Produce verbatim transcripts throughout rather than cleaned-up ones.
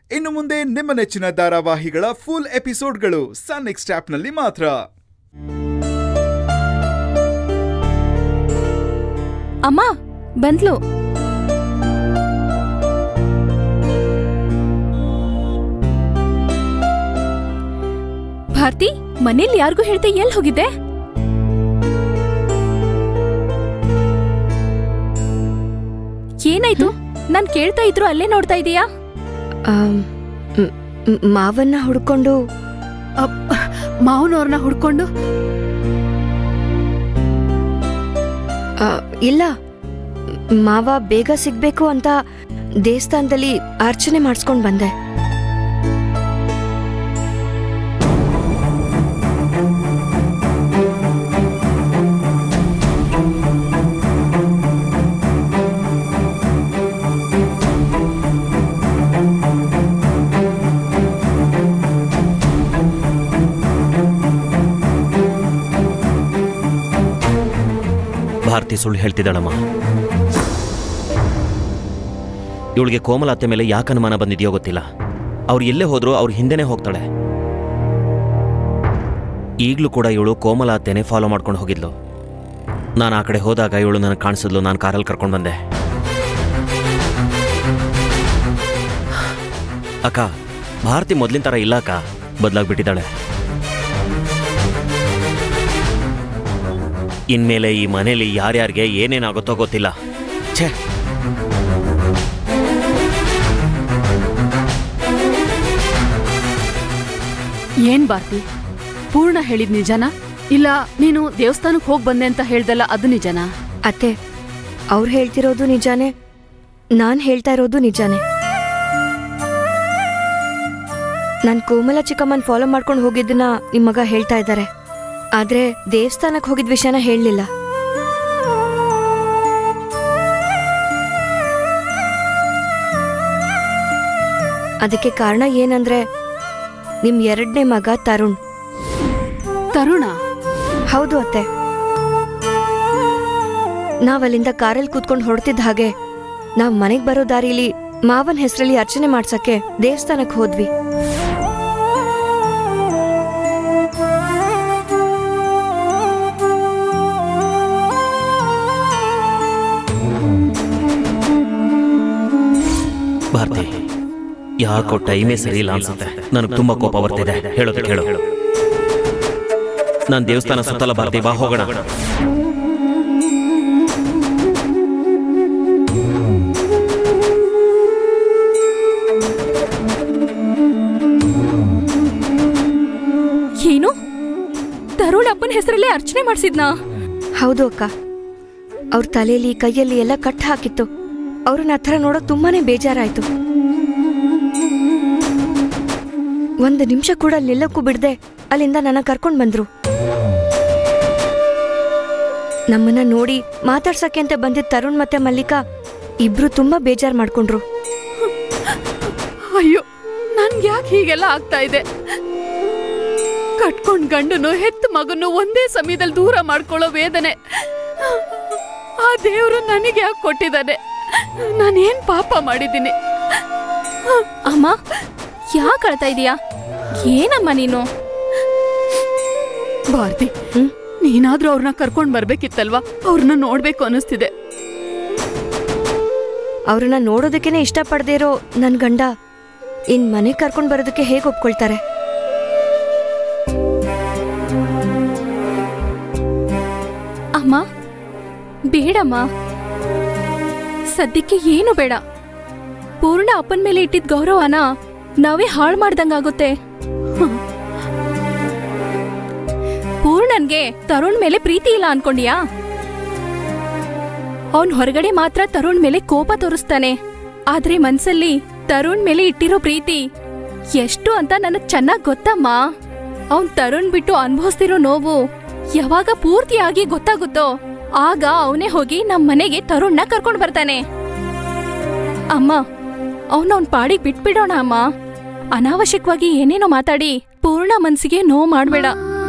ಇನ್ನು ಮುಂದೆ ನಿಮ್ಮ ನೆಚ್ಚಿನ ಧಾರಾವಾಹಿಗಳ ಫುಲ್ ಎಪಿಸೋಡ್ಗಳು ಸನ್ ನೆಕ್ಸ್ಟ್ ಆಪ್ನಲ್ಲಿ ಮಾತ್ರ. ಅಮ್ಮ ಬಂದ್ಲು. ಭಾರತಿ, ಮನೇಲಿ ಯಾರಿಗೂ ಹೇಳ್ದೆ ಎಲ್ಲಿ ಹೋಗಿದ್ದೆ? ಏನಾಯ್ತು? ನಾನ್ ಕೇಳ್ತಾ ಇದ್ರು ಅಲ್ಲೇ ನೋಡ್ತಾ ಇದೀಯಾ? ಮಾವನ್ನ ಹುಡ್ಕೊಂಡು ಮಾವನವ್ರನ್ನ ಹುಡ್ಕೊಂಡು? ಇಲ್ಲ, ಮಾವ ಬೇಗ ಸಿಗ್ಬೇಕು ಅಂತ ದೇವಸ್ಥಾನದಲ್ಲಿ ಅರ್ಚನೆ ಮಾಡಿಸ್ಕೊಂಡ್ ಬಂದೆ. ಭಾರತಿ ಸುಳ್ಳು ಹೇಳ್ತಿದ್ದಾಳಮ್ಮ. ಇವಳಿಗೆ ಕೋಮಲಾತೆ ಮೇಲೆ ಯಾಕೆ ಅನುಮಾನ ಬಂದಿದೆಯೋ ಗೊತ್ತಿಲ್ಲ. ಅವ್ರು ಎಲ್ಲೇ ಹೋದ್ರು ಅವ್ರ ಹಿಂದೆನೇ ಹೋಗ್ತಾಳೆ. ಈಗಲೂ ಕೂಡ ಇವಳು ಕೋಮಲಾತೆನೇ ಫಾಲೋ ಮಾಡ್ಕೊಂಡು ಹೋಗಿದ್ಲು. ನಾನು ಆ ಕಡೆ ಹೋದಾಗ ಇವಳು ನನಗೆ ಕಾಣಿಸಿದ್ಲು. ನಾನು ಕಾರಲ್ಲಿ ಕರ್ಕೊಂಡು ಬಂದೆ. ಅಕ್ಕ, ಭಾರತಿ ಮೊದಲಿನ ಥರ ಇಲ್ಲ ಅಕ್ಕ, ಬದಲಾಗ್ಬಿಟ್ಟಿದ್ದಾಳೆ. ಇನ್ಮೇಲೆ ಈ ಮನೇಲಿ ಯಾರ್ಯಾರಿಗೆ ಏನೇನಾಗುತ್ತೋ ಗೊತ್ತಿಲ್ಲ. ಛೇ, ಏನ್ ಭಾರತಿ, ಪೂರ್ಣ ಹೇಳಿದ್ ನಿಜನಾ? ಇಲ್ಲ ನೀನು ದೇವಸ್ಥಾನಕ್ಕೆ ಹೋಗಿ ಬಂದೆ ಅಂತ ಹೇಳ್ದಲ್ಲ, ಅದು ನಿಜನಾ? ಅತ್ತೆ, ಅವ್ರು ಹೇಳ್ತಿರೋದು ನಿಜಾನೇ, ನಾನ್ ಹೇಳ್ತಾ ಇರೋದು ನಿಜಾನೇ. ನಾನ್ ಕೋಮಲ ಚಿಕ್ಕಮ್ಮನ್ ಫಾಲೋ ಮಾಡ್ಕೊಂಡು ಹೋಗಿದ್ದನ್ನ ನಿಮ್ ಮಗ ಹೇಳ್ತಾ ಇದ್ದಾರೆ. ಆದ್ರೆ ದೇವಸ್ಥಾನಕ್ಕೆ ಹೋಗಿದ್ ವಿಷಯನ ಹೇಳಲಿಲ್ಲ. ಅದಕ್ಕೆ ಕಾರಣ ಏನಂದ್ರೆ ನಿಮ್ ಎರಡನೇ ಮಗ ತರುಣ್. ತರುಣ? ಹೌದು ಅತ್ತೆ. ನಾವಲ್ಲಿಂದ ಕಾರಲ್ಲಿ ಕೂತ್ಕೊಂಡು ಹೊರಡ್ತಿದ್ದ ಹಾಗೆ ನಾವ್ ಮನೆಗ್ ಬರೋ ದಾರಿಲಿ ಮಾವನ್ ಹೆಸರಲ್ಲಿ ಅರ್ಚನೆ ಮಾಡ್ಸಕ್ಕೆ ದೇವಸ್ಥಾನಕ್ಕೆ ಹೋದ್ವಿ. ಭಾರತಿ, ಯಾಕೋ ಟೈಮೇ ಸರಿ ಇಲ್ಲ ಅನ್ಸುತ್ತೆ. ನನಗೆ ತುಂಬಾ ಕೋಪ ಬರ್ತಿದೆ. ಹೇಳೋದು ಕೇಳು. ನಾನು ದೇವಸ್ಥಾನ ಸುತ್ತಲ ಭಾರತಿ, ಬಾ ಹೋಗೋಣ. ಏನು? ತರುಣ್ ಅಪ್ಪನ ಹೆಸರಲ್ಲೇ ಅರ್ಚನೆ ಮಾಡಿಸಿದ್ನಾ? ಹೌದು ಅಕ್ಕ. ಅವ್ರ ತಲೆಯಲ್ಲಿ ಕೈಯಲ್ಲಿ ಎಲ್ಲ ಕಟ್ ಹಾಕಿತ್ತು. ಅವ್ರನ್ನ ಹತ್ರ ನೋಡೋಕ್ ತುಂಬಾನೇ ಬೇಜಾರಾಯ್ತು. ಒಂದು ನಿಮಿಷ ಕೂಡ ನಿಲ್ಲಕ್ಕೂ ಬಿಡದೆ ಅಲ್ಲಿಂದ ನನ್ನ ಕರ್ಕೊಂಡ್ ಬಂದ್ರು. ನಮ್ಮನ್ನ ನೋಡಿ ಮಾತಾಡ್ಸಕ್ಕೆ ಅಂತ ಬಂದಿದ್ದ ತರುಣ್ ಮತ್ತೆ ಮಲ್ಲಿಕಾ ಇಬ್ರು ತುಂಬಾ ಬೇಜಾರ್ ಮಾಡ್ಕೊಂಡ್ರು. ಅಯ್ಯೋ, ನನ್ಗೆ ಯಾಕೆ ಹೀಗೆಲ್ಲ ಆಗ್ತಾ ಇದೆ? ಕಟ್ಕೊಂಡ್ ಗಂಡನು ಹೆತ್ತ ಮಗನು ಒಂದೇ ಸಮಯದಲ್ಲಿ ದೂರ ಮಾಡ್ಕೊಳ್ಳೋ ವೇದನೆ ಆ ದೇವ್ರು ನನಗೆ ಯಾಕೆ ಕೊಟ್ಟಿದ್ದಾನೆ? ನಾನೇನ್ ಪಾಪ ಮಾಡಿದ್ದೀನಿ? ಅಮ್ಮ, ಯಾಕೆ ಅಳ್ತಾ ಇದೀಯಾ? ಏನಮ್ಮ ನೀನು? ಭಾರತಿ, ನೀನಾದ್ರೂ ಅವ್ರನ್ನ ಕರ್ಕೊಂಡ್ ಬರ್ಬೇಕಿತ್ತಲ್ವಾ? ಅವ್ರನ್ನ ನೋಡ್ಬೇಕು ಅನಿಸ್ತಿದೆ. ಅವ್ರನ್ನ ನೋಡೋದಕ್ಕೇನೆ ಇಷ್ಟಪಡದೇ ಇರೋ ನನ್ ಗಂಡ ಇನ್ ಮನೆ ಕರ್ಕೊಂಡ್ ಬರೋದಕ್ಕೆ ಹೇಗೆ ಒಪ್ಕೊಳ್ತಾರೆ? ಅಮ್ಮ ಬೇಡಮ್ಮ, ಸದ್ಯಕ್ಕೆ ಏನು ಬೇಡ. ಪೂರ್ಣ ಅಪ್ಪನ ಮೇಲೆ ಇಟ್ಟಿದ್ದ ಗೌರವನ ನಾವೇ ಹಾಳು ಮಾಡ್ದಂಗಾಗುತ್ತೆ. ಪೂರ್ಣನ್ಗೆ ತರುಣ್ ಮೇಲೆ ಪ್ರೀತಿ ಇಲ್ಲ ಅನ್ಕೊಂಡಿಯಾ? ಅವನ್ ಹೊರಗಡೆ ಮಾತ್ರ ತರುಣ್ ಮೇಲೆ ಕೋಪ ತೋರಿಸ್ತಾನೆ, ಆದ್ರೆ ಮನ್ಸಲ್ಲಿ ತರುಣ್ ಮೇಲೆ ಇಟ್ಟಿರೋ ಪ್ರೀತಿ ಎಷ್ಟು ಅಂತ ನನಗ್ ಚೆನ್ನಾಗ್ ಗೊತ್ತಮ್ಮ. ಅವನ್ ತರುಣ್ ಬಿಟ್ಟು ಅನುಭವಿಸ್ತಿರೋ ನೋವು ಯಾವಾಗ ಪೂರ್ತಿಯಾಗಿ ಗೊತ್ತಾಗುತ್ತೋ ಆಗ ಅವನೇ ಹೋಗಿ ನಮ್ ಮನೆಗೆ ತರುಣ್ನ ಕರ್ಕೊಂಡ್ ಬರ್ತಾನೆ. ಅಮ್ಮ, ಅವನವನ್ ಪಾಡಿಗೆ ಬಿಟ್ಬಿಡೋಣ ಅಮ್ಮ. ಅನಾವಶ್ಯಕವಾಗಿ ಏನೇನೋ ಮಾತಾಡಿ ಪೂರ್ಣ ಮನ್ಸಿಗೆ ನೋವು ಮಾಡ್ಬೇಡ.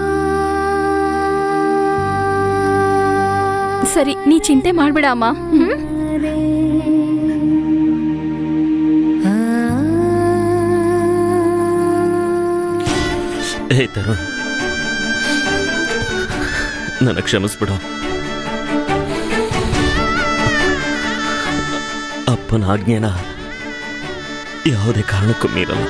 ಸರಿ, ನೀ ಚಿಂತೆ ಮಾಡ್ಬೇಡ ಅಮ್ಮ. ಹ್ಮ್ ಹೇ ತರುಣ್, ನನ್ನ ಕ್ಷಮಿಸ್ಬಿಡು. ಅಪ್ಪನ ಆಜ್ಞೆನ ಯಾವುದೇ ಕಾರಣಕ್ಕೂ ಮೀರಲ್ಲ.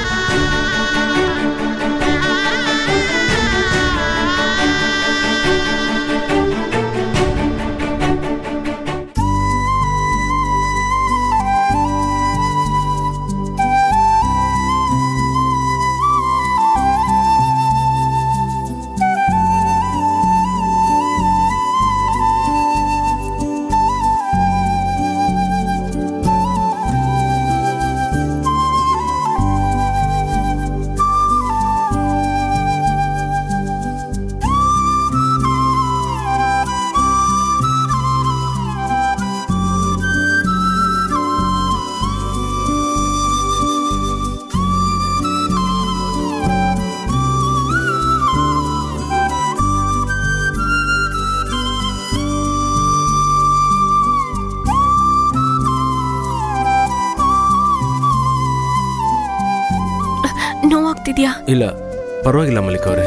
ನೋವಾಗ್ತಿದ್ಯಾ? ಇಲ್ಲ, ಪರವಾಗಿಲ್ಲ ಮಲ್ಲಿಕ ಅವರೇ.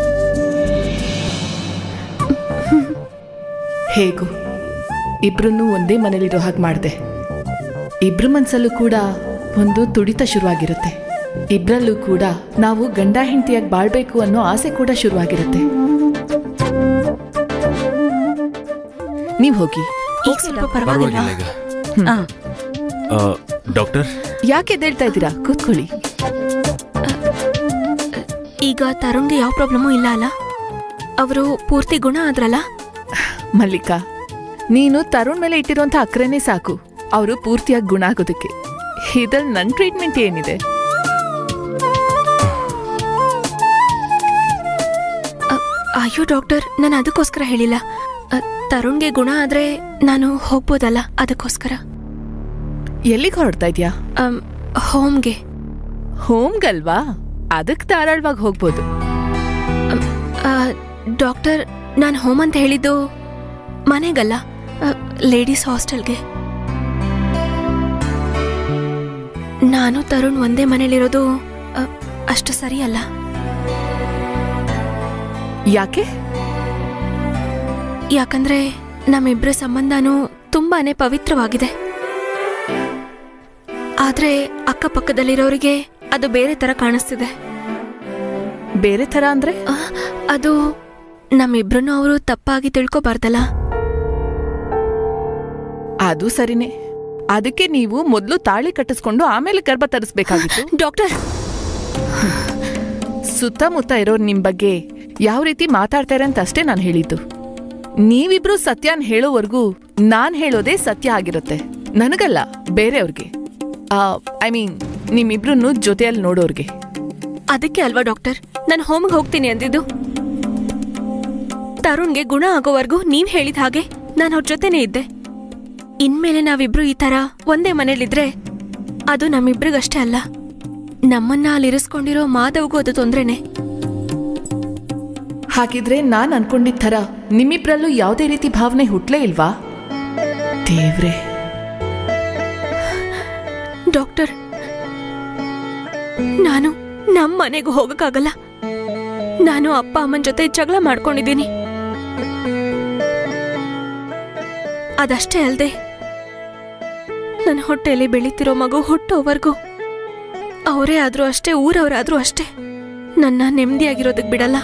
ಹೇಗೂ ಇಬ್ರನ್ನೂ ಒಂದೇ ಮನೇಲಿರೋ ಹಾಗೆ ಮಾಡಿದೆ. ಇಬ್ರ ಮನಸ್ಸಲ್ಲೂ ಕೂಡ ಒಂದು ತುಡಿತ ಶುರುವಾಗಿರುತ್ತೆ. ಇಬ್ರಲ್ಲೂ ಕೂಡ ನಾವು ಗಂಡ ಹೆಂಡತಿಯಾಗಿ ಬಾಳ್ಬೇಕು ಅನ್ನೋ ಆಸೆ ಕೂಡ ಶುರುವಾಗಿರುತ್ತೆ. ನೀವ್ ಹೋಗಿ. ಈಗ ಸ್ವಲ್ಪ ಪರವಾಗಿಲ್ಲ. ಈಗ ಡಾಕ್ಟರ್, ಯಾಕೆ ಎದ್ದೇಳ್ತಾ ಇದ್ದೀರಾ? ಕೂತ್ಕೊಳ್ಳಿ. ಈಗ ತರುಣ್ಗೆ ಯಾವ ಪ್ರಾಬ್ಲಮೂ ಇಲ್ಲ ಅಲ್ಲ? ಅವರು ಪೂರ್ತಿ ಗುಣ ಆದ್ರಲ್ಲ? ಮಲ್ಲಿಕಾ, ನೀನು ತರುಣ್ ಮೇಲೆ ಇಟ್ಟಿರುವಂಥ ಅಕ್ರೆನೇ ಸಾಕು ಅವರು ಪೂರ್ತಿಯಾಗಿ ಗುಣ ಆಗೋದಕ್ಕೆ. ಇದ್ರಲ್ಲಿ ನನ್ನ ಟ್ರೀಟ್ಮೆಂಟ್ ಏನಿದೆ? ಅಯ್ಯೋ ಡಾಕ್ಟರ್, ನಾನು ಅದಕ್ಕೋಸ್ಕರ ಹೇಳಿಲ್ಲ. ತರುಣ್ಗೆ ಗುಣ ಆದ್ರೆ ನಾನು ಹೋಗ್ಬೋದಲ್ಲ, ಅದಕ್ಕೋಸ್ಕರ. ಎಲ್ಲಿಗೆ ಹೊರಡ್ತಾ ಇದ್ಯಾ? ಹೋಮ್ಗೆ. ಹೋಮ್ಗಲ್ವಾ? ಅದಕ್ಕೆ ಧಾರಾಳವಾಗಿ ಹೋಗ್ಬೋದು. ಡಾಕ್ಟರ್, ನಾನು ಹೋಮ್ ಅಂತ ಹೇಳಿದ್ದು ಮನೆಗಲ್ಲ, ಲೇಡೀಸ್ ಹಾಸ್ಟೆಲ್ಗೆ. ನಾನು ತರುಣ್ ಒಂದೇ ಮನೇಲಿರೋದು ಅಷ್ಟು ಸರಿಯಲ್ಲ. ಯಾಕೆ? ಯಾಕಂದ್ರೆ ನಮ್ಮಿಬ್ಬರ ಸಂಬಂಧನೂ ತುಂಬಾನೇ ಪವಿತ್ರವಾಗಿದೆ. ಆದ್ರೆ ಅಕ್ಕಪಕ್ಕದಲ್ಲಿರೋರಿಗೆ ಅದು ಬೇರೆ ತರ ಕಾಣಿಸ್ತಿದೆ. ಬೇರೆ ತರ ಅಂದ್ರೆ? ಅದು ನಮ್ಮಿಬ್ರನ್ನು ಅವರು ತಪ್ಪಾಗಿ ತಿಳ್ಕೊಬಾರ್ದಲ್ಲ. ಅದು ಸರಿನೇ. ಅದಕ್ಕೆ ನೀವು ಮೊದಲು ತಾಳಿ ಕಟ್ಟಿಸ್ಕೊಂಡು ಆಮೇಲೆ ಗರ್ಭ ತರಿಸ್ಬೇಕಾಗಿತ್ತು. ಡಾಕ್ಟರ್, ಸುತ್ತಮುತ್ತ ಇರೋರು ನಿಮ್ ಬಗ್ಗೆ ಯಾವ ರೀತಿ ಮಾತಾಡ್ತಾರೆ ಅಂತ ಅಷ್ಟೇ ನಾನು ಹೇಳಿದ್ದು. ನೀವಿಬ್ರು ಸತ್ಯನ್ ಹೇಳೋವರೆಗೂ ನಾನ್ ಹೇಳೋದೇ ಸತ್ಯ ಆಗಿರುತ್ತೆ. ನನಗಲ್ಲ, ಬೇರೆಯವ್ರಿಗೆ. ಐ ಮೀನ್ ನಿಮ್ಮಿಬ್ರನ್ನು ಜೊತೆಯಲ್ಲಿ ನೋಡೋರ್ಗೆ. ಅದಕ್ಕೆ ಅಲ್ವಾ ಡಾಕ್ಟರ್ ನಾನು ಹೋಮ್ಗೆ ಹೋಗ್ತೀನಿ ಅಂದಿದ್ದು. ತರುಣ್ಗೆ ಗುಣ ಆಗೋವರೆಗೂ ನೀವ್ ಹೇಳಿದ ಹಾಗೆ ನಾನು ಅವ್ರ ಜೊತೆನೇ ಇದ್ದೆ. ಇನ್ಮೇಲೆ ನಾವಿಬ್ರು ಈ ತರ ಒಂದೇ ಮನೇಲಿದ್ರೆ ಅದು ನಮ್ಮಿಬ್ರಿಗಷ್ಟೇ ಅಲ್ಲ, ನಮ್ಮನ್ನ ಅಲ್ಲಿರಿಸ್ಕೊಂಡಿರೋ ಮಾಧವ್ಗೂ ಅದು ತೊಂದ್ರೆನೆ. ಹಾಗಿದ್ರೆ ನಾನ್ ಅನ್ಕೊಂಡಿದ್ ಥರ ನಿಮ್ಮಿಬ್ರಲ್ಲೂ ಯಾವುದೇ ರೀತಿ ಭಾವನೆ ಹುಟ್ಲೇ ಇಲ್ವಾ? ದೇವ್ರೆ. ಡಾಕ್ಟರ್, ನಾನು ನಮ್ಮ ಮನೆಗೂ ಹೋಗಕ್ಕಾಗಲ್ಲ. ನಾನು ಅಪ್ಪ ಅಮ್ಮನ ಜೊತೆ ಜಗಳ ಮಾಡ್ಕೊಂಡಿದ್ದೀನಿ. ಅದಷ್ಟೇ ಅಲ್ದೆ ನನ್ನ ಹೊಟ್ಟೆಯಲ್ಲಿ ಬೆಳೀತಿರೋ ಮಗು ಹುಟ್ಟೋವರೆಗೂ ಅವರೇ ಆದ್ರೂ ಅಷ್ಟೇ, ಊರವರಾದ್ರೂ ಅಷ್ಟೇ, ನನ್ನ ನೆಮ್ಮದಿಯಾಗಿರೋದಕ್ ಬಿಡಲ್ಲ.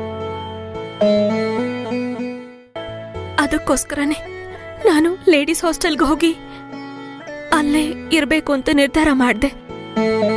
ಅದಕ್ಕೋಸ್ಕರನೇ ನಾನು ಲೇಡೀಸ್ ಹಾಸ್ಟೆಲ್ಗೆ ಹೋಗಿ ಅಲ್ಲೇ ಇರ್ಬೇಕು ಅಂತ ನಿರ್ಧಾರ ಮಾಡಿದೆ.